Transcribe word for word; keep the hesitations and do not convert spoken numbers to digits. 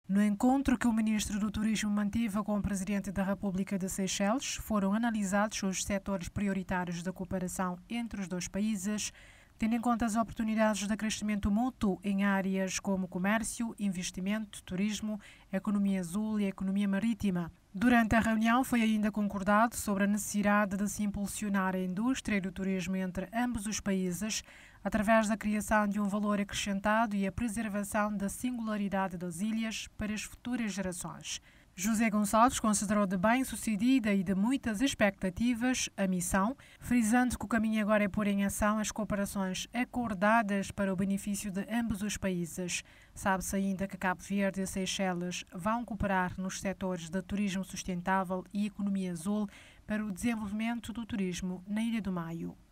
No encontro que o ministro do Turismo manteve com o presidente da República de Seychelles, foram analisados os setores prioritários da cooperação entre os dois países, tendo em conta as oportunidades de crescimento mútuo em áreas como comércio, investimento, turismo, economia azul e economia marítima. Durante a reunião foi ainda concordado sobre a necessidade de se impulsionar a indústria do turismo entre ambos os países, através da criação de um valor acrescentado e a preservação da singularidade das ilhas para as futuras gerações. José Gonçalves considerou de bem-sucedida e de muitas expectativas a missão, frisando que o caminho agora é pôr em ação as cooperações acordadas para o benefício de ambos os países. Sabe-se ainda que Cabo Verde e Seychelles vão cooperar nos setores de turismo sustentável e economia azul para o desenvolvimento do turismo na Ilha do Maio.